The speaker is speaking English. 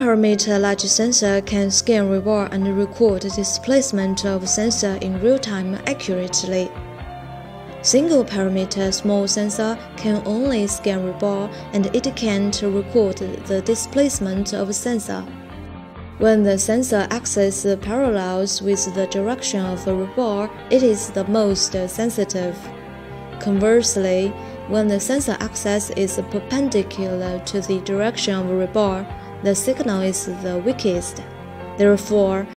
Parameter large sensor can scan rebar and record the displacement of sensor in real time accurately. Single parameter small sensor can only scan rebar and it can't record the displacement of sensor. When the sensor axis parallels with the direction of a rebar, it is the most sensitive. Conversely, when the sensor axis is perpendicular to the direction of a rebar, the signal is the weakest. Therefore,